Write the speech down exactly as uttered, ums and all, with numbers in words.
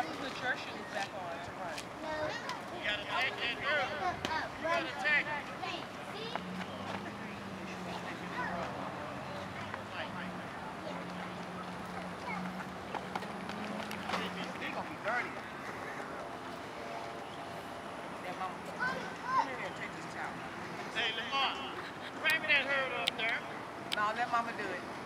have to put your shoes back on to run. You gotta take that girl. You gotta take it. They're gonna be dirty. Yeah, Mama. Come here and take this towel. Hey, Lamar, bring me that herd up there. No, let Mama do it.